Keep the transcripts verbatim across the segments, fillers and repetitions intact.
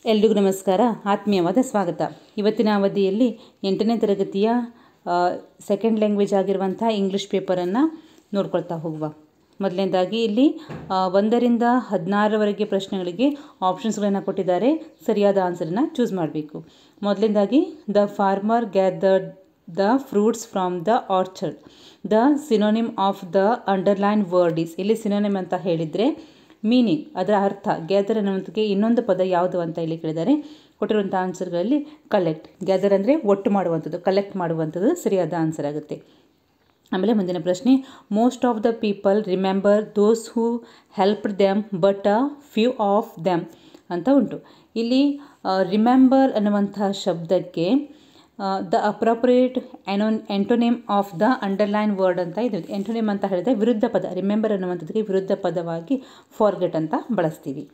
ಎಲ್ರಿಗೂ ನಮಸ್ಕಾರ, ಆತ್ಮೀಯವಾದ ಸ್ವಾಗತ. ಇವತ್ತಿನ ಅವಧಿಯಲ್ಲಿ ಎಂಟನೇ ತರಗತಿಯ ಸೆಕೆಂಡ್ ಲ್ಯಾಂಗ್ವೇಜ್ ಆಗಿರುವಂಥ ಇಂಗ್ಲೀಷ್ ಪೇಪರನ್ನು ನೋಡ್ಕೊಳ್ತಾ ಹೋಗುವ. ಮೊದಲನೇದಾಗಿ ಇಲ್ಲಿ ಒಂದರಿಂದ ಹದಿನಾರರವರೆಗೆ ಪ್ರಶ್ನೆಗಳಿಗೆ ಆಪ್ಷನ್ಸ್ಗಳನ್ನು ಕೊಟ್ಟಿದ್ದಾರೆ. ಸರಿಯಾದ ಆನ್ಸರನ್ನು ಚೂಸ್ ಮಾಡಬೇಕು. ಮೊದಲನೇದಾಗಿ the farmer gathered the fruits from the orchard. The synonym of the underline word is. ಇಲ್ಲಿ ಸಿನೋನಿಮ್ ಅಂತ ಹೇಳಿದರೆ ಮೀನಿಂಗ್, ಅದರ ಅರ್ಥ. ಗ್ಯಾದರ್ ಅನ್ನೋದಕ್ಕೆ ಇನ್ನೊಂದು ಪದ ಯಾವುದು ಅಂತ ಇಲ್ಲಿ ಕೇಳಿದ್ದಾರೆ. ಕೊಟ್ಟಿರುವಂಥ ಆನ್ಸರ್ಗಳಲ್ಲಿ ಕಲೆಕ್ಟ್. ಗ್ಯಾದರ್ ಅಂದರೆ ಒಟ್ಟು ಮಾಡುವಂಥದ್ದು, ಕಲೆಕ್ಟ್ ಮಾಡುವಂಥದ್ದು ಸರಿಯಾದ ಆನ್ಸರ್ ಆಗುತ್ತೆ. ಆಮೇಲೆ ಮುಂದಿನ ಪ್ರಶ್ನೆ, most of the people remember those who helped them but a few of them ಅಂತ ಉಂಟು. ಇಲ್ಲಿ ರಿಮೆಂಬರ್ ಅನ್ನುವಂಥ ಶಬ್ದಕ್ಕೆ ದ ಅಪ್ರೋಪ್ರಿಯೇಟ್ ಎನೋ antonym of the underline word ಅಂತ ಇದೆ. ಎಂಟೋನೇಮ್ ಅಂತ ಹೇಳಿದ್ರೆ ವಿರುದ್ಧ ಪದ. ರಿಮೆಂಬರ್ ಅನ್ನುವಂಥದ್ದಕ್ಕೆ ವಿರುದ್ಧ ಪದವಾಗಿ ಫಾರ್ಗೆಟ್ ಅಂತ ಬಳಸ್ತೀವಿ.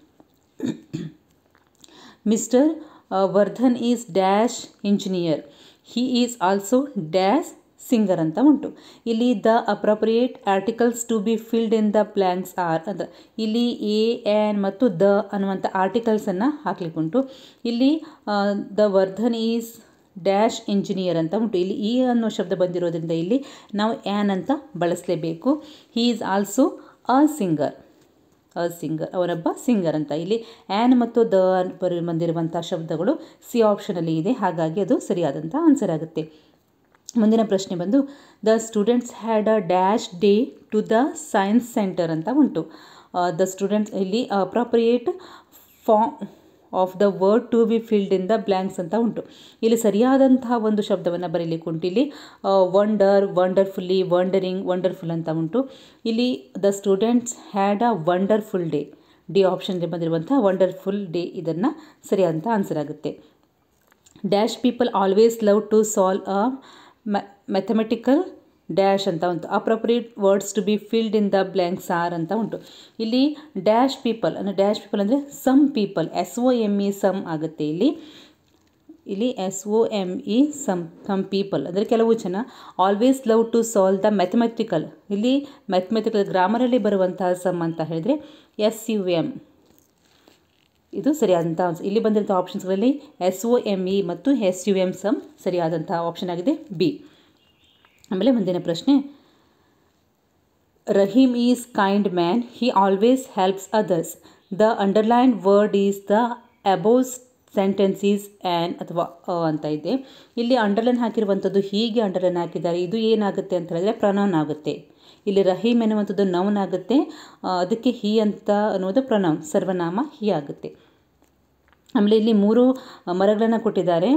Mister Vardhan is dash engineer. He is also dash singer ಅಂತ ಉಂಟು. ಇಲ್ಲಿ the appropriate articles to be filled in the blanks are ಅಂತ. ಇಲ್ಲಿ ಎ ಆ್ಯನ್ ಮತ್ತು ದ ಅನ್ನುವಂಥ ಆರ್ಟಿಕಲ್ಸನ್ನು ಹಾಕ್ಲಿಕ್ಕುಂಟು. ಇಲ್ಲಿ the Vardhan is dash engineer ಅಂತ ಉಂಟು. ಇಲ್ಲಿ ಈ ಅನ್ನೋ ಶಬ್ದ ಬಂದಿರೋದ್ರಿಂದ ಇಲ್ಲಿ ನಾವು ಆ್ಯನ್ ಅಂತ ಬಳಸಲೇಬೇಕು. He is also a singer. A singer, ಅವರೊಬ್ಬ ಸಿಂಗರ್ ಅಂತ. ಇಲ್ಲಿ ಆ್ಯನ್ ಮತ್ತು ದ ಬಂದಿರುವಂಥ ಶಬ್ದಗಳು ಸಿ ಆಪ್ಷನಲ್ಲಿ ಇದೆ, ಹಾಗಾಗಿ ಅದು ಸರಿಯಾದಂಥ ಆನ್ಸರ್ ಆಗುತ್ತೆ. ಮುಂದಿನ ಪ್ರಶ್ನೆ ಬಂದು the students had a dash day to the science centre ಅಂತ ಉಂಟು. ದ ಸ್ಟೂಡೆಂಟ್ಸ್ ಇಲ್ಲಿ appropriate form of the word to be filled in the blanks ಅಂತ ಉಂಟು. ಇಲ್ಲಿ ಸರಿಯಾದಂತಹ ಒಂದು ಶಬ್ದವನ್ನು ಬರೀಲಿಕ್ಕೆ ಉಂಟು. ಇಲ್ಲಿ ವಂಡರ್, ವಂಡರ್ಫುಲ್ಲಿ, ವಂಡರಿಂಗ್, ವಂಡರ್ಫುಲ್ ಅಂತ ಉಂಟು. ಇಲ್ಲಿ the students had a wonderful day. D ಆಪ್ಷನ್ಗೆ ಬಂದಿರುವಂಥ ವಂಡರ್ಫುಲ್ ಡೇ ಇದನ್ನು ಸರಿಯಾದಂಥ ಆನ್ಸರ್ ಆಗುತ್ತೆ. Dash people always love to solve a mathematical dash ಅಂತ ಉಂಟು. Appropriate words to be filled in the blanks are ಅಂತ ಉಂಟು. ಇಲ್ಲಿ ಡ್ಯಾಶ್ ಪೀಪಲ್ ಅಂದರೆ ಡ್ಯಾಶ್ ಪೀಪಲ್ ಅಂದರೆ some people, S O M E some ಆಗುತ್ತೆ. ಇಲ್ಲಿ ಇಲ್ಲಿ S O M E some some people ಅಂದರೆ ಕೆಲವು ಜನ. Always love to solve the mathematical. ಇಲ್ಲಿ ಮ್ಯಾಥಮೆಟಿಕಲ್ ಗ್ರಾಮರಲ್ಲಿ ಬರುವಂತಹ ಸಮ್ ಅಂತ ಹೇಳಿದರೆ ಎಸ್ ಯು ಎಮ್. ಇದು ಸರಿಯಾದಂಥ ಆನ್ಸರ್. ಇಲ್ಲಿ ಬಂದಿರುವಂಥ ಆಪ್ಷನ್ಸ್ಗಳಲ್ಲಿ ಎಸ್ ಒ ಎಮ್ ಇ ಮತ್ತು ಎಸ್ ಯು ಎಮ್ ಸಮ್ ಸರಿಯಾದಂಥ ಆಪ್ಷನ್ ಆಗಿದೆ, ಬಿ. ಆಮೇಲೆ ಮುಂದಿನ ಪ್ರಶ್ನೆ, Rahim is kind man. He always helps others. The underline word is the above sentence is an ಅಥವಾ ಅ ಅಂತ ಇದೆ. ಇಲ್ಲಿ ಅಂಡರ್ಲೈನ್ ಹಾಕಿರುವಂಥದ್ದು ಹೀಗೆ ಅಂಡರ್ಲೈನ್ ಹಾಕಿದ್ದಾರೆ. ಇದು ಏನಾಗುತ್ತೆ ಅಂತ ಹೇಳಿದ್ರೆ ಪ್ರನೌನ್ ಆಗುತ್ತೆ. ಇಲ್ಲಿ ರಹೀಮ್ ಎನ್ನುವಂಥದ್ದು ನೌನ್ ಆಗುತ್ತೆ, ಅದಕ್ಕೆ ಹಿ ಅಂತ ಅನ್ನೋದು ಪ್ರನೌನ್, ಸರ್ವನಾಮ ಹಿ ಆಗುತ್ತೆ. ಆಮೇಲೆ ಇಲ್ಲಿ ಮೂರು ಮರಗಳನ್ನು ಕೊಟ್ಟಿದ್ದಾರೆ.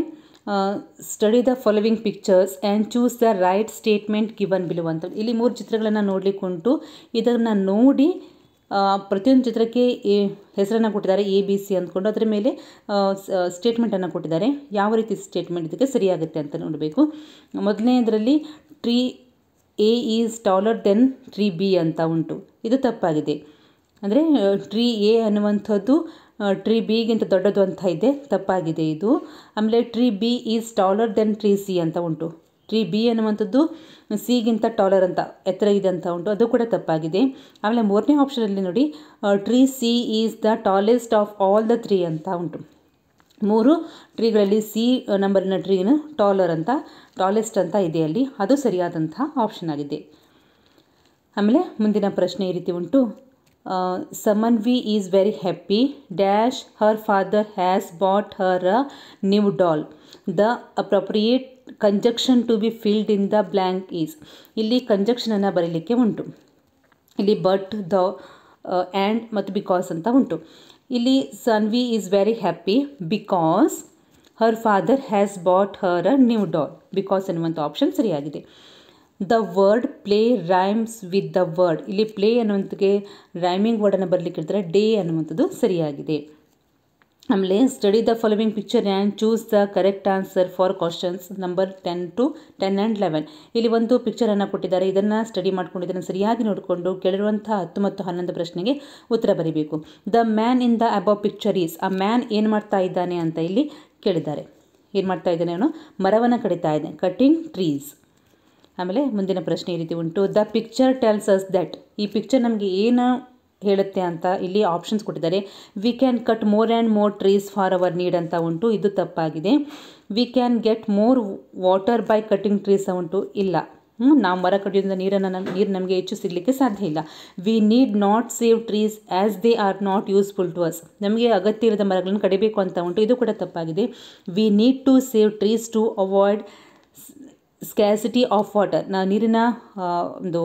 Study the following pictures and choose the right statement given below ಅಂತ. ಇಲ್ಲಿ ಮೂರು ಚಿತ್ರಗಳನ್ನು ನೋಡಲಿಕ್ಕೆ ಉಂಟು. ಇದನ್ನು ನೋಡಿ ಪ್ರತಿಯೊಂದು ಚಿತ್ರಕ್ಕೆ ಎ ಹೆಸರನ್ನು ಕೊಟ್ಟಿದ್ದಾರೆ, ಎ ಬಿ ಸಿ ಅಂದ್ಕೊಂಡು ಅದರ ಮೇಲೆ ಸ್ಟೇಟ್ಮೆಂಟನ್ನು ಕೊಟ್ಟಿದ್ದಾರೆ. ಯಾವ ರೀತಿ ಸ್ಟೇಟ್ಮೆಂಟ್ ಇದಕ್ಕೆ ಸರಿಯಾಗುತ್ತೆ ಅಂತ ನೋಡಬೇಕು. ಮೊದಲನೇದರಲ್ಲಿ tree A is taller then tree B ಅಂತ ಉಂಟು. ಇದು ತಪ್ಪಾಗಿದೆ. ಅಂದರೆ ಟ್ರೀ ಎ ಅನ್ನುವಂಥದ್ದು ಟ್ರೀ ಬಿಗಿಂತ ದೊಡ್ಡದು ಅಂತ ಇದೆ, ತಪ್ಪಾಗಿದೆ ಇದು. ಆಮೇಲೆ tree B is taller then tree C ಅಂತ ಉಂಟು. ಟ್ರೀ ಬಿ ಅನ್ನುವಂಥದ್ದು ಸಿಗಿಂತ ಟಾಲರ್ ಅಂತ ಎತ್ತರ ಇದೆ ಅಂತ ಉಂಟು, ಅದು ಕೂಡ ತಪ್ಪಾಗಿದೆ. ಆಮೇಲೆ ಮೂರನೇ ಆಪ್ಷನಲ್ಲಿ ನೋಡಿ, tree C is the tallest of all the three ಅಂತ ಉಂಟು. ಮೂರು ಟ್ರೀಗಳಲ್ಲಿ ಸಿ ನಂಬರಿನ ಟ್ರೀನು ಟಾಲರ್ ಅಂತ, ಟಾಲೆಸ್ಟ್ ಅಂತ ಇದೆ ಅಲ್ಲಿ, ಅದು ಸರಿಯಾದಂಥ ಆಪ್ಷನ್ ಆಗಿದೆ. ಆಮೇಲೆ ಮುಂದಿನ ಪ್ರಶ್ನೆ ಈ ರೀತಿ ಉಂಟು. Samanvi is very happy dash her father has bought her a new doll. The appropriate conjunction to be filled in the blank is. ಇಲ್ಲಿ ಕಂಜಕ್ಷನನ್ನು ಬರೀಲಿಕ್ಕೆ ಉಂಟು. ಇಲ್ಲಿ ಬಟ್, ದ, ಆ್ಯಂಡ್ ಮತ್ತು ಬಿಕಾಸ್ ಅಂತ ಉಂಟು. ಇಲ್ಲಿ Sanvi is very happy because her father has bought her a new doll. Because ಅನ್ನುವಂಥ ಆಪ್ಷನ್ ಸರಿಯಾಗಿದೆ. The word play rhymes with the word. ಇಲ್ಲಿ ಪ್ಲೇ ಅನ್ನುವಂಥಕ್ಕೆ ರೈಮಿಂಗ್ ವರ್ಡನ್ನು ಬರಲಿಕ್ಕೆ ಇರ್ತಾರೆ, ಡೇ ಅನ್ನುವಂಥದ್ದು ಸರಿಯಾಗಿದೆ. ಆಮೇಲೆ study the following picture and choose the correct answer for questions number ten to ten and eleven. ಇಲ್ಲಿ ಒಂದು ಪಿಕ್ಚರನ್ನು ಕೊಟ್ಟಿದ್ದಾರೆ, ಇದನ್ನು ಸ್ಟಡಿ ಮಾಡ್ಕೊಂಡು ಇದನ್ನು ಸರಿಯಾಗಿ ನೋಡಿಕೊಂಡು ಕೇಳಿರುವಂಥ ಹತ್ತು ಮತ್ತು ಹನ್ನೊಂದು ಪ್ರಶ್ನೆಗೆ ಉತ್ತರ ಬರೀಬೇಕು. The man in the above picture is. ಆ ಮ್ಯಾನ್ ಏನು ಮಾಡ್ತಾ ಇದ್ದಾನೆ ಅಂತ ಇಲ್ಲಿ ಕೇಳಿದ್ದಾರೆ. ಏನು ಮಾಡ್ತಾ ಇದ್ದಾನೆ ಅವನು? ಮರವನ್ನು ಕಡಿತಾ ಇದ್ದಾನೆ, ಕಟಿಂಗ್ ಟ್ರೀಸ್. ಆಮೇಲೆ ಮುಂದಿನ ಪ್ರಶ್ನೆ ಈ ರೀತಿ ಉಂಟು. The picture tells us that. ಈ ಪಿಕ್ಚರ್ ನಮಗೆ ಏನು ಹೇಳುತ್ತೆ ಅಂತ ಇಲ್ಲಿ ಆಪ್ಷನ್ಸ್ ಕೊಟ್ಟಿದ್ದಾರೆ. We can cut more and more trees for our need ಅಂತ ಉಂಟು, ಇದು ತಪ್ಪಾಗಿದೆ. We can get more water by cutting trees ಉಂಟು, ಇಲ್ಲ. ಹ್ಞೂ ನಾವು ಮರ ಕಡಿಯೋದ್ರಿಂದ ನೀರನ್ನು ನಮ್ ನೀರು ನಮಗೆ ಹೆಚ್ಚು ಸಿಗಲಿಕ್ಕೆ ಸಾಧ್ಯ ಇಲ್ಲ. We need not save trees as they are not useful to us, ನಮಗೆ ಅಗತ್ಯ ಇಲ್ಲದ ಮರಗಳನ್ನು ಕಡಿಬೇಕು ಅಂತ ಉಂಟು, ಇದು ಕೂಡ ತಪ್ಪಾಗಿದೆ. We need to save trees to avoid scarcity of water, ನಾವು ನೀರಿನ ಒಂದು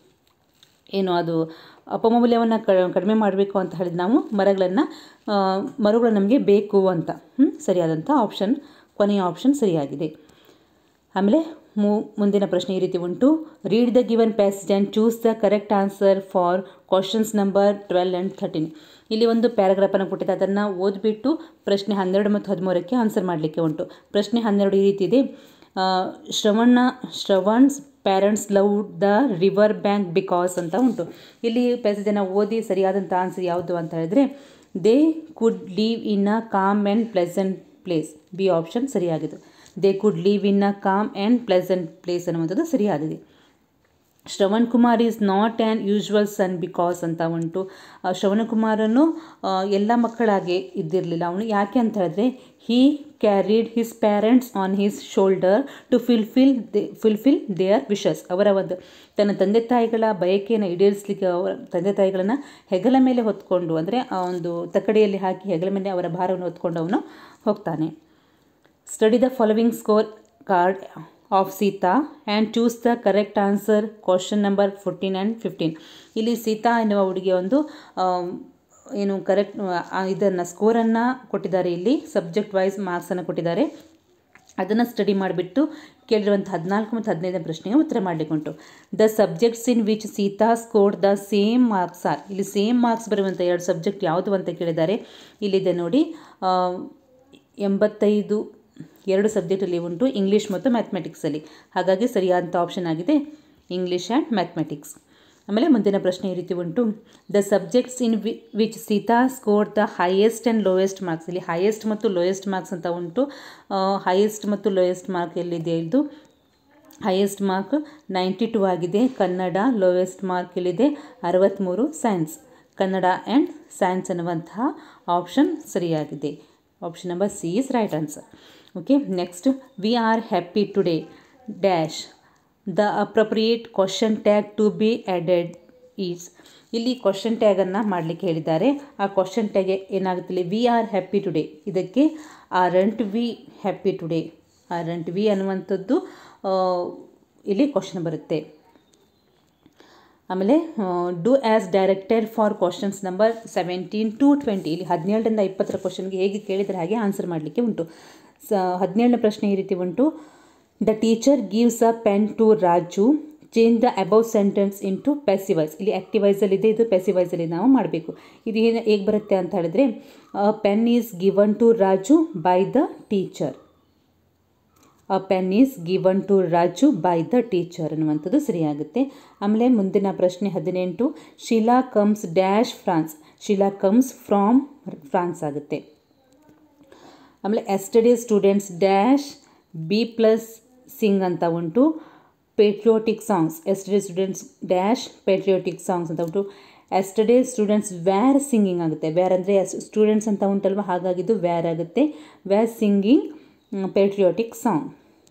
ಏನು ಅದು ಅಪಮೌಲ್ಯವನ್ನು ಕಡಿಮೆ ಮಾಡಬೇಕು ಅಂತ ಹೇಳಿದ್ರೆ ನಾವು ಮರಗಳನ್ನು ಮರಗಳು ನಮಗೆ ಬೇಕು ಅಂತ. ಹ್ಞೂ ಸರಿಯಾದಂಥ ಆಪ್ಷನ್, ಕೊನೆಯ ಆಪ್ಷನ್ ಸರಿಯಾಗಿದೆ. ಆಮೇಲೆ ಮು ಮುಂದಿನ ಪ್ರಶ್ನೆ ಈ ರೀತಿ ಉಂಟು. Read the given passage and choose the correct answer for questions number twelve and thirteen. ಇಲ್ಲಿ ಒಂದು ಪ್ಯಾರಾಗ್ರಾಫನ್ನು ಕೊಟ್ಟಿದೆ, ಅದನ್ನು ಓದಿಬಿಟ್ಟು ಪ್ರಶ್ನೆ ಹನ್ನೆರಡು ಮತ್ತು ಹದಿಮೂರಕ್ಕೆ ಆನ್ಸರ್ ಮಾಡಲಿಕ್ಕೆ ಉಂಟು. ಪ್ರಶ್ನೆ ಹನ್ನೆರಡು ಈ ರೀತಿ ಇದೆ. Shravana Shravan's parents love the river bank because ಅಂತ ಉಂಟು. ಇಲ್ಲಿ ಪ್ಯಾಸೇಜನ್ನು ಓದಿ ಸರಿಯಾದಂಥ ಆನ್ಸರ್ ಯಾವುದು ಅಂತ ಹೇಳಿದ್ರೆ they could live in a calm and pleasant place, B option ಸರಿಯಾಗಿದೆ. They could live in a calm and pleasant place ಅನ್ನುವಂಥದ್ದು ಸರಿಯಾಗಿದೆ. Shravan Kumar is not an usual son because ಅಂತ ಉಂಟು. ಶ್ರವಣ ಕುಮಾರನು ಎಲ್ಲ ಮಕ್ಕಳಾಗೆ ಇದ್ದಿರಲಿಲ್ಲ, ಅವನು ಯಾಕೆ ಅಂತ ಹೇಳಿದ್ರೆ he carried his parents on his shoulder to fulfil the fulfil their wishes, ಅವರ ಒಂದು ತನ್ನ ತಂದೆ ತಾಯಿಗಳ ಬಯಕೆಯನ್ನು ಈಡೇರಿಸಲಿಕ್ಕೆ ಅವರ ತಂದೆ ತಾಯಿಗಳನ್ನು ಹೆಗಲ ಮೇಲೆ ಹೊತ್ಕೊಂಡು, ಅಂದರೆ ಆ ಒಂದು ತಕ್ಕಡಿಯಲ್ಲಿ ಹಾಕಿ ಹೆಗಲ ಮೇಲೆ ಅವರ ಭಾರವನ್ನು ಹೊತ್ಕೊಂಡು ಅವನು ಹೋಗ್ತಾನೆ. Study the following score card of Sita and choose the correct answer question number fourteen and fifteen. ಇಲ್ಲಿ ಸೀತಾ ಎನ್ನುವ ಹುಡುಗಿಯ ಒಂದು ಏನು ಕರೆಕ್ಟ್ ಇದನ್ನು ಸ್ಕೋರನ್ನು ಕೊಟ್ಟಿದ್ದಾರೆ. ಇಲ್ಲಿ ಸಬ್ಜೆಕ್ಟ್ ವೈಸ್ ಮಾರ್ಕ್ಸನ್ನು ಕೊಟ್ಟಿದ್ದಾರೆ, ಅದನ್ನು ಸ್ಟಡಿ ಮಾಡಿಬಿಟ್ಟು ಕೇಳಿರುವಂಥ ಹದಿನಾಲ್ಕು ಮತ್ತು ಹದಿನೈದನೇ ಪ್ರಶ್ನೆಗೆ ಉತ್ತರ ಮಾಡಲಿಕ್ಕೆ ಉಂಟು. The subjects in which Sita scored the same marks are, ಇಲ್ಲಿ ಸೇಮ್ ಮಾರ್ಕ್ಸ್ ಬರುವಂಥ ಎರಡು ಸಬ್ಜೆಕ್ಟ್ ಯಾವುದು ಅಂತ ಕೇಳಿದ್ದಾರೆ. ಇಲ್ಲಿದೆ ನೋಡಿ, ಎಂಬತ್ತೈದು ಎರಡು ಸಬ್ಜೆಕ್ಟಲ್ಲಿ ಉಂಟು, ಇಂಗ್ಲೀಷ್ ಮತ್ತು ಮ್ಯಾಥಮೆಟಿಕ್ಸಲ್ಲಿ. ಹಾಗಾಗಿ ಸರಿಯಾದಂಥ ಆಪ್ಷನ್ ಆಗಿದೆ ಇಂಗ್ಲೀಷ್ ಆ್ಯಂಡ್ ಮ್ಯಾಥಮೆಟಿಕ್ಸ್. ಆಮೇಲೆ ಮುಂದಿನ ಪ್ರಶ್ನೆ ಈ ರೀತಿ ಉಂಟು. The subjects in we which Sita score the highest and lowest marks, ಇಲ್ಲಿ ಹೈಯೆಸ್ಟ್ ಮತ್ತು ಲೋಯೆಸ್ಟ್ ಮಾರ್ಕ್ಸ್ ಅಂತ ಉಂಟು. ಹೈಯೆಸ್ಟ್ ಮತ್ತು ಲೋಯೆಸ್ಟ್ ಮಾರ್ಕ್ ಎಲ್ಲಿದೆ, ಇದು ಹೈಯೆಸ್ಟ್ ಮಾರ್ಕ್ ನೈಂಟಿ ಟು ಆಗಿದೆ ಕನ್ನಡ, ಲೋಯೆಸ್ಟ್ ಮಾರ್ಕ್ ಎಲ್ಲಿದೆ ಅರವತ್ತ್ಮೂರು ಸೈನ್ಸ್. ಕನ್ನಡ ಆ್ಯಂಡ್ ಸೈನ್ಸ್ ಅನ್ನುವಂತಹ ಆಪ್ಷನ್ ಸರಿಯಾಗಿದೆ. Option number C is right answer. Okay, next we are happy today dash the appropriate question tag to be added is, ಇಲ್ಲಿ question ಟ್ಯಾಗನ್ನು ಮಾಡಲಿಕ್ಕೆ ಹೇಳಿದ್ದಾರೆ. ಆ ಕ್ವಶನ್ ಟ್ಯಾಗ್ ಏನಾಗುತ್ತೆ, ಇಲ್ಲಿ ವಿ ಆರ್ ಹ್ಯಾಪಿ ಟುಡೇ, ಇದಕ್ಕೆ aren't we happy today, aren't we ಅನ್ನುವಂಥದ್ದು ಇಲ್ಲಿ ಕ್ವಶನ್ ಬರುತ್ತೆ. ಆಮೇಲೆ do as directed for questions number seventeen to twenty, ಇಲ್ಲಿ ಹದಿನೇಳರಿಂದ ಇಪ್ಪತ್ತರ ಕ್ವಶನ್ಗೆ ಹೇಗೆ ಕೇಳಿದರೆ ಹಾಗೆ ಆನ್ಸರ್ ಮಾಡಲಿಕ್ಕೆ ಉಂಟು. ಸ ಹದಿನೇಳನೇ ಪ್ರಶ್ನೆ ಈ ರೀತಿ ಉಂಟು. The teacher gives a pen to Raju, change the above sentence into passive voice, ಇಲ್ಲಿ ಆ್ಯಕ್ಟಿವೈಸಲ್ಲಿದೆ, ಇದು ಪ್ಯಾಸಿವೈಸಲ್ಲಿ ನಾವು ಮಾಡಬೇಕು. ಇದು ಏನು ಹೇಗೆ ಬರುತ್ತೆ ಅಂತ ಹೇಳಿದ್ರೆ a pen is given to Raju by the teacher, a pen is given to Raju by the teacher ಅನ್ನುವಂಥದ್ದು ಸರಿಯಾಗುತ್ತೆ. ಆಮೇಲೆ ಮುಂದಿನ ಪ್ರಶ್ನೆ ಹದಿನೆಂಟು. Sheela comes dash France, Sheela comes from France ಆಗುತ್ತೆ. ಆಮೇಲೆ yesterday students dash be plus sing ಅಂತ ಉಂಟು. Patriotic songs, yesterday students dash patriotic songs ಅಂತ ಉಂಟು. ಎಸ್ಟರ್ಡೇ ಸ್ಟೂಡೆಂಟ್ಸ್ ವ್ಯಾರ್ ಸಿಂಗಿಂಗ್ ಆಗುತ್ತೆ, ವ್ಯಾರ್ ಅಂದರೆ ಸ್ಟೂಡೆಂಟ್ಸ್ ಅಂತ ಉಂಟಲ್ವ, ಹಾಗಾಗಿದ್ದು ವ್ಯಾರ್ ಆಗುತ್ತೆ. Were singing ಪೇಟ್ರಿಯೋಟಿಕ್ song.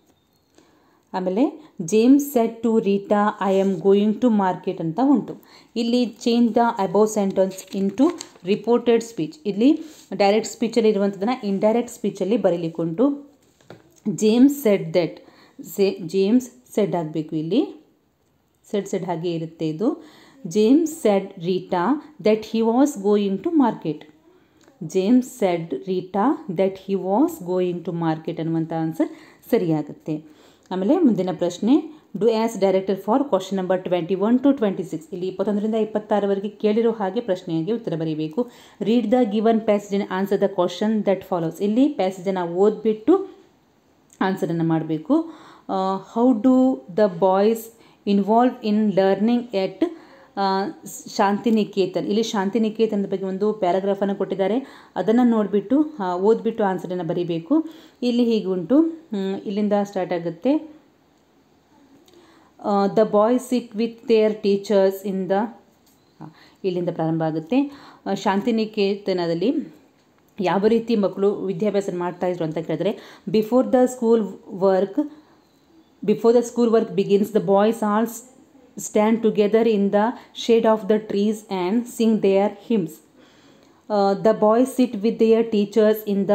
ಆಮೇಲೆ James said to Rita I am going to market ಅಂತ ಉಂಟು. ಇಲ್ಲಿ change the above sentence into reported speech, ಇಲ್ಲಿ ಡೈರೆಕ್ಟ್ ಸ್ಪೀಚಲ್ಲಿ ಇರುವಂಥದ್ದನ್ನು ಇಂಡೈರೆಕ್ಟ್ ಸ್ಪೀಚಲ್ಲಿ ಬರೀಲಿಕ್ಕೆ ಉಂಟು. James said that, say James said ಆಗಬೇಕು, ಇಲ್ಲಿ ಸೆಡ್ ಸೆಡ್ ಹಾಗೆ ಇರುತ್ತೆ ಇದು. James said Rita that he was going to market, James said Rita that he was going to market ಅನ್ನುವಂಥ ಆನ್ಸರ್ ಸರಿಯಾಗುತ್ತೆ. ಆಮೇಲೆ ಮುಂದಿನ ಪ್ರಶ್ನೆ. Do as director for question number twenty one to twenty six, ಇಲ್ಲಿ ಇಪ್ಪತ್ತೊಂದರಿಂದ ಇಪ್ಪತ್ತಾರವರೆಗೆ ಕೇಳಿರೋ ಹಾಗೆ ಪ್ರಶ್ನೆಗೆ ಉತ್ತರ ಬರೀಬೇಕು. Read the given passage and answer the question that follows, ಇಲ್ಲಿ ಪ್ಯಾಸೇಜನ್ನು ಓದ್ಬಿಟ್ಟು ಆನ್ಸರನ್ನು ಮಾಡಬೇಕು. How do the boys involve in learning at Shantiniketan, ಇಲ್ಲಿ ಶಾಂತಿನಿಕೇತನದ ಬಗ್ಗೆ ಒಂದು ಪ್ಯಾರಾಗ್ರಾಫನ್ನು ಕೊಟ್ಟಿದ್ದಾರೆ, ಅದನ್ನು ನೋಡಿಬಿಟ್ಟು ಓದ್ಬಿಟ್ಟು ಆನ್ಸರನ್ನು ಬರೀಬೇಕು. ಇಲ್ಲಿ ಹೀಗೆ ಉಂಟು, ಇಲ್ಲಿಂದ ಸ್ಟಾರ್ಟ್ ಆಗುತ್ತೆ. The boys sit with their teachers in the ಇಲ್ಲಿಂದ ಪ್ರಾರಂಭ ಆಗುತ್ತೆ. ಶಾಂತಿನಿಕೇತನದಲ್ಲಿ ಯಾವ ರೀತಿ ಮಕ್ಕಳು ವಿದ್ಯಾಭ್ಯಾಸ ಮಾಡ್ತಾಯಿದ್ರು ಅಂತ ಕೇಳಿದ್ರೆ, before the school work before the school work begins the boys all stand together in the shade of the trees and sing their hymns. Uh, the boys sit with their teachers in the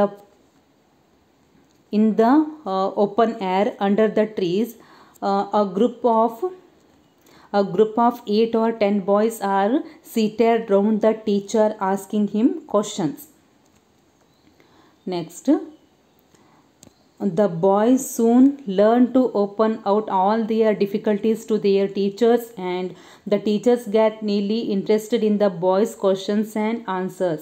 in the uh, open air under the trees. Uh, a group of a group of eight or ten boys are seated round the teacher asking him questions. Next, the boys soon learn to open out all their difficulties to their teachers, and the teachers get nearly interested in the boys' questions and answers.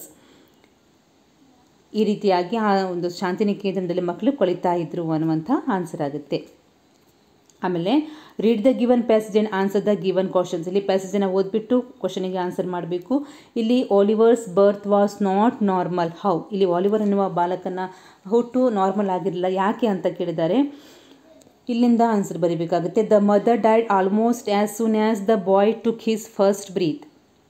ಈ ರೀತಿಯಾಗಿ ಆ ಒಂದು ಶಾಂತಿನಿಕೇತನದಲ್ಲಿ ಮಕ್ಕಳು ಕಲಿತಾ ಇದ್ರು ಅನ್ನುವಂಥ answer ಆಗುತ್ತೆ. ಆಮೇಲೆ read the given passage and answer the given questions. ಇಲ್ಲಿ ಪ್ಯಾಸೇಜನ್ನು ಓದ್ಬಿಟ್ಟು ಕ್ವಶನಿಗೆ ಆನ್ಸರ್ ಮಾಡಬೇಕು. ಇಲ್ಲಿ Oliver's birth was not normal. How, ಇಲ್ಲಿ ಆಲಿವರ್ ಎನ್ನುವ ಬಾಲಕನ ಹುಟ್ಟು ನಾರ್ಮಲ್ ಆಗಿರಲಿಲ್ಲ, ಯಾಕೆ ಅಂತ ಕೇಳಿದ್ದಾರೆ. ಇಲ್ಲಿಂದ ಆನ್ಸರ್ ಬರೀಬೇಕಾಗುತ್ತೆ. The mother died almost as soon as the boy took his first breath.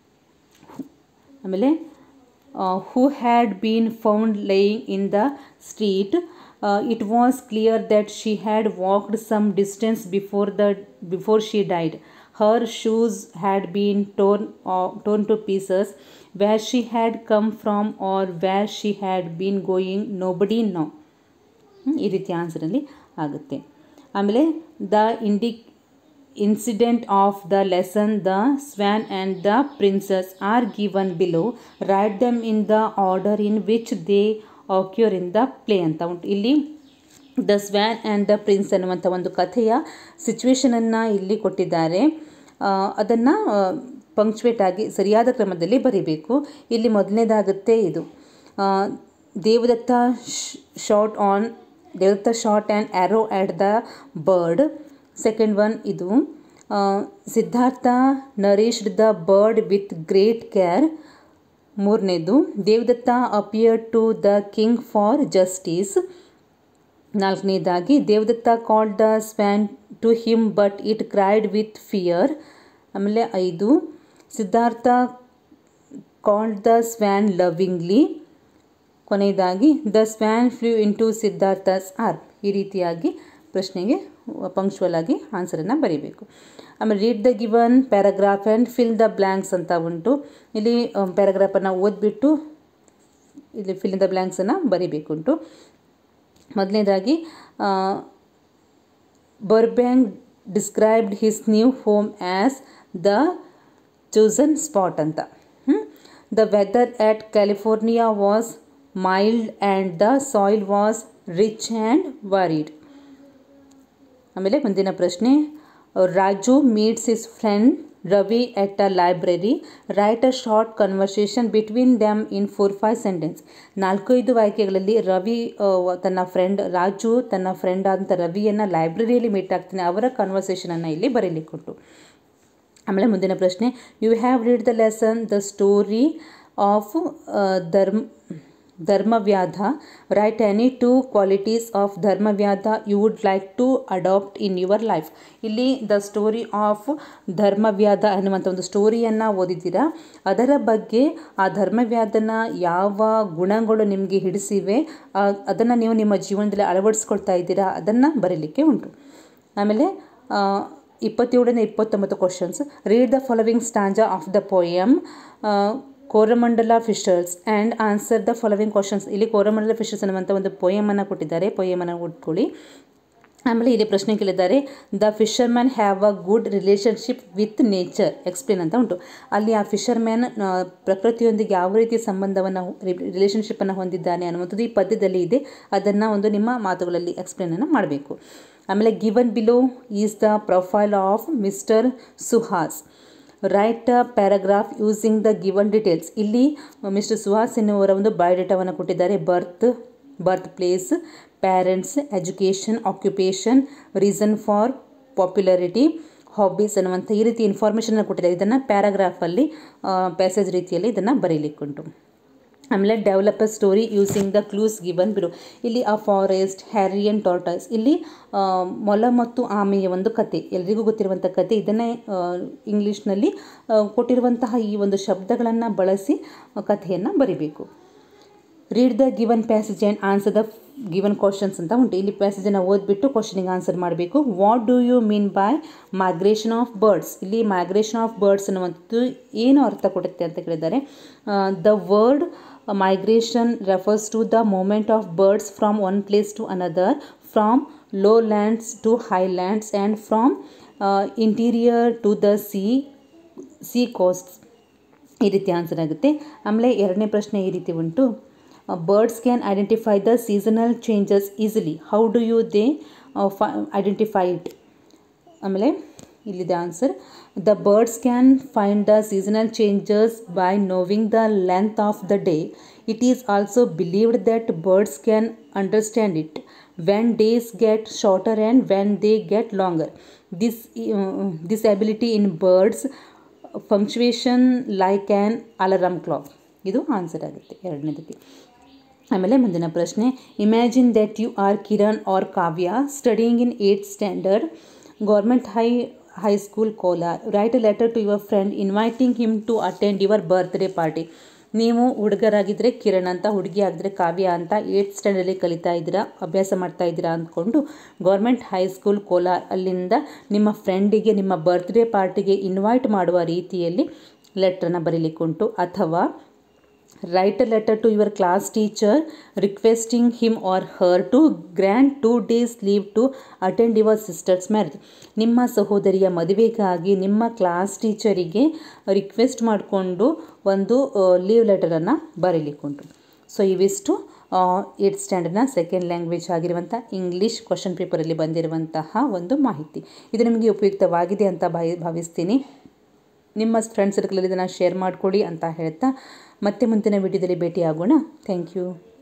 ಆಮೇಲೆ who had been found laying in the street. Uh, it was clear that she had walked some distance before the before she died. Her shoes had been torn uh, torn to pieces. Where she had come from or where she had been going, nobody know. ಈ ರೀತಿ ಆನ್ಸರಲ್ಲಿ ಆಗುತ್ತೆ. ಆಮೇಲೆ the in incident of the lesson the swan and the princess are given below. Write them in the order in which they occur in the play ಅಂತ ಉಂಟು. ಇಲ್ಲಿ the swan and the prince ಅನ್ನುವಂಥ ಒಂದು ಕಥೆಯ ಸಿಚುವೇಶನನ್ನು ಇಲ್ಲಿ ಕೊಟ್ಟಿದ್ದಾರೆ. ಅದನ್ನು ಪಂಕ್ಚುವೇಟ್ ಆಗಿ ಸರಿಯಾದ ಕ್ರಮದಲ್ಲಿ ಬರೀಬೇಕು. ಇಲ್ಲಿ ಮೊದಲನೇದಾಗುತ್ತೆ ಇದು Devadatta shot on Devadatta shot and arrow at the bird. Second one ಇದು Siddhartha nourished the bird with great care. ಮೂರನೇದು Devadatta appear to the king for justice. ನಾಲ್ಕನೇದಾಗಿ Devadatta called the swan to him but it cried with fear. ಆಮೇಲೆ ಐದು Siddhartha called the swan lovingly. ಕೊನೆಯದಾಗಿ the swan flew into Siddhartha's arm. ಈ ರೀತಿಯಾಗಿ ಪ್ರಶ್ನೆಗೆ punctual ಆಗಿ ಆನ್ಸರನ್ನು ಬರೀಬೇಕು. ಆಮೇಲೆ read the given paragraph and fill the blanks ಅಂತ ಉಂಟು. ಇಲ್ಲಿ ಪ್ಯಾರಾಗ್ರಾಫನ್ನು ಓದ್ಬಿಟ್ಟು ಇಲ್ಲಿ ಫಿಲ್ ಇನ್ ದ ಬ್ಲ್ಯಾಂಕ್ಸನ್ನು ಬರೀಬೇಕುಂಟು. ಮೊದಲನೇದಾಗಿ Burbank described his new home as the chosen spot ಅಂತ. The weather at California was mild and the soil was rich and varied. ಆಮೇಲೆ ಮುಂದಿನ ಪ್ರಶ್ನೆ, Raju meets his friend Ravi at a library. Write a short conversation between them in four five sentence. ನಾಲ್ಕೈದು ವಾಕ್ಯಗಳಲ್ಲಿ ರವಿ ತನ್ನ friend Raju ತನ್ನ friend ಅಂತ ರವಿಯನ್ನು ಲೈಬ್ರರಿಯಲ್ಲಿ meet ಆಗ್ತಾನೆ, ಅವರ ಕನ್ವರ್ಸೇಷನನ್ನು ಇಲ್ಲಿ ಬರೀಲಿಕ್ಕುಂಟು. ಆಮೇಲೆ ಮುಂದಿನ ಪ್ರಶ್ನೆ, you have read the lesson the story of Dharma Dharmavyadha. Write any two qualities of Dharmavyadha you would like to adapt in your life. ಇಲ್ಲಿ ದ ಸ್ಟೋರಿ ಆಫ್ ಧರ್ಮವ್ಯಾಧ ಅನ್ನುವಂಥ ಒಂದು ಸ್ಟೋರಿಯನ್ನು ಓದಿದ್ದೀರಾ, ಅದರ ಬಗ್ಗೆ ಆ ಧರ್ಮವ್ಯಾಧನ ಯಾವ ಗುಣಗಳು ನಿಮಗೆ ಹಿಡಿಸಿವೆ ಅದನ್ನು ನೀವು ನಿಮ್ಮ ಜೀವನದಲ್ಲಿ ಅಳವಡಿಸ್ಕೊಳ್ತಾ ಇದ್ದೀರಾ, ಅದನ್ನು ಬರೀಲಿಕ್ಕೆ ಉಂಟು. ಆಮೇಲೆ ಇಪ್ಪತ್ತೇಳನೇ ಇಪ್ಪತ್ತೊಂಬತ್ತು questions. Read the following stanza of the poem Coromandel fishers and answer the following questions. ಇಲ್ಲಿ ಕೋರಮಂಡಲ ಫಿಶರ್ಸ್ ಅನ್ನುವಂಥ ಒಂದು ಪೋಯಮನ್ನು ಕೊಟ್ಟಿದ್ದಾರೆ, ಪೋಯಮನ್ನು ಓದ್ಕೊಳ್ಳಿ. ಆಮೇಲೆ ಇಲ್ಲಿ ಪ್ರಶ್ನೆ ಕೇಳಿದ್ದಾರೆ, the fisherman have a good relationship with nature explain ಅಂತ ಉಂಟು. ಅಲ್ಲಿ ಆ ಫಿಶರ್ಮ್ಯಾನ್ ಪ್ರಕೃತಿಯೊಂದಿಗೆ ಯಾವ ರೀತಿಯ ಸಂಬಂಧವನ್ನು ರಿಲೇಷನ್ಶಿಪ್ಪನ್ನು ಹೊಂದಿದ್ದಾನೆ ಅನ್ನುವಂಥದ್ದು ಈ ಪದ್ಯದಲ್ಲಿ ಇದೆ, ಅದನ್ನು ಒಂದು ನಿಮ್ಮ ಮಾತುಗಳಲ್ಲಿ ಎಕ್ಸ್ಪ್ಲೇನನ್ನು ಮಾಡಬೇಕು. ಆಮೇಲೆ given below is the profile of mister Suhas. Write a paragraph using the given details. ಇಲ್ಲಿ ಮಿಸ್ಟರ್ ಸುಹಾಸ್ ಎನ್ನುವರ ಒಂದು ಬಯೋಡೇಟಾವನ್ನು ಕೊಟ್ಟಿದ್ದಾರೆ. Birth birth place, parents, education, occupation, reason for popularity, hobbies ಅನ್ನುವಂಥ ಈ ರೀತಿ ಇನ್ಫಾರ್ಮೇಷನ್ನ ಕೊಟ್ಟಿದ್ದಾರೆ. ಇದನ್ನು ಪ್ಯಾರಾಗ್ರಾಫಲ್ಲಿ ಪ್ಯಾಸೇಜ್ ರೀತಿಯಲ್ಲಿ ಇದನ್ನು ಬರೀಲಿಕ್ಕುಂಟು. ಆಮೇಲೆ develop a story using the clues given below. ಇಲ್ಲಿ a forest, hare and tortoise, ಇಲ್ಲಿ ಮೊಲ ಮತ್ತು ಆಮೆಯ ಒಂದು ಕತೆ, ಎಲ್ರಿಗೂ ಗೊತ್ತಿರುವಂಥ ಕತೆ. ಇದನ್ನೇ ಇಂಗ್ಲೀಷ್ನಲ್ಲಿ ಕೊಟ್ಟಿರುವಂತಹ ಈ ಒಂದು ಶಬ್ದಗಳನ್ನು ಬಳಸಿ ಕಥೆಯನ್ನು ಬರಿಬೇಕು. Read the given passage and answer the given questions ಅಂತ ಉಂಟು. ಇಲ್ಲಿ ಪ್ಯಾಸೇಜನ್ನು ಓದ್ಬಿಟ್ಟು ಕ್ವಶನಿಗೆ ಆನ್ಸರ್ ಮಾಡಬೇಕು. What do you mean by migration of birds? ಇಲ್ಲಿ ಮೈಗ್ರೇಷನ್ ಆಫ್ ಬರ್ಡ್ಸ್ ಅನ್ನುವಂಥದ್ದು ಏನು ಅರ್ಥ ಕೊಡುತ್ತೆ ಅಂತ ಕೇಳಿದ್ದಾರೆ. The word migration refers to the movement of birds from one place to another, from lowlands to highlands, and from uh, interior to the sea sea coasts. ಈ ರೀತಿ answer ಆಗುತ್ತೆ. ಆಮೇಲೆ ಎರಡನೇ ಪ್ರಶ್ನೆ ಈ ರೀತಿ ಉಂಟು. Birds can identify the seasonal changes easily. How do you they identify it? ಆಮೇಲೆ ಇಲ್ಲಿದೆ answer. The birds can find the seasonal changes by knowing the length of the day. It is also believed that birds can understand it when days get shorter and when they get longer. This this ability in birds functions like an alarm clock. ಇದು answer ಆಗುತ್ತೆ ಎರಡನೇದಕ್ಕೆ. ಆಮೇಲೆ ಮುಂದಿನ ಪ್ರಶ್ನೆ. Imagine that you are Kiran or Kavya studying in eighth standard, government high high school Kolar. Write a letter to your friend inviting him to attend your birthday party. ನೀವು ಹುಡುಗರಾಗಿದ್ದರೆ ಕಿರಣ್ ಅಂತ, ಹುಡುಗಿ ಆಗಿದ್ರೆ ಕಾವ್ಯ ಅಂತ, ಏಯ್ತ್ ಸ್ಟ್ಯಾಂಡರ್ಡಲ್ಲಿ ಕಲಿತಾ ಇದ್ದೀರಾ, ಅಭ್ಯಾಸ ಮಾಡ್ತಾ ಇದ್ದೀರಾ ಅಂದ್ಕೊಂಡು ಗೌರ್ಮೆಂಟ್ ಹೈಸ್ಕೂಲ್ ಕೋಲಾರ್ ಅಲ್ಲಿಂದ ನಿಮ್ಮ ಫ್ರೆಂಡಿಗೆ ನಿಮ್ಮ ಬರ್ತ್ಡೇ ಪಾರ್ಟಿಗೆ ಇನ್ವೈಟ್ ಮಾಡುವ ರೀತಿಯಲ್ಲಿ ಲೆಟ್ರನ್ನ ಬರೀಲಿಕ್ಕುಂಟು. ಅಥವಾ write a letter to your class teacher requesting him or her to grant two days leave to attend your sister's marriage. ನಿಮ್ಮ ಸಹೋದರಿಯ ಮದುವೆಗಾಗಿ ನಿಮ್ಮ ಕ್ಲಾಸ್ ಟೀಚರಿಗೆ ರಿಕ್ವೆಸ್ಟ್ ಮಾಡಿಕೊಂಡು ಒಂದು ಲೀವ್ ಲೆಟರನ್ನು ಬರೀಲಿಕ್ಕುಂಟು. ಸೊ ಇವಿಷ್ಟು ಏಯ್ಟ್ ಸ್ಟ್ಯಾಂಡರ್ಡ್ನ ಸೆಕೆಂಡ್ ಲ್ಯಾಂಗ್ವೇಜ್ ಆಗಿರುವಂಥ ಇಂಗ್ಲೀಷ್ ಕ್ವಶನ್ ಪೇಪರಲ್ಲಿ ಬಂದಿರುವಂತಹ ಒಂದು ಮಾಹಿತಿ. ಇದು ನಿಮಗೆ ಉಪಯುಕ್ತವಾಗಿದೆ ಅಂತ ಭಾವಿ ಭಾವಿಸ್ತೀನಿ. ನಿಮ್ಮ ಫ್ರೆಂಡ್ ಸರ್ಕಲಲ್ಲಿ ಇದನ್ನು ಶೇರ್ ಮಾಡಿಕೊಡಿ ಅಂತ ಹೇಳ್ತಾ ಮತ್ತೆ ಮುಂದಿನ ವಿಡಿಯೋದಲ್ಲಿ ಭೇಟಿಯಾಗೋಣ. Thank you.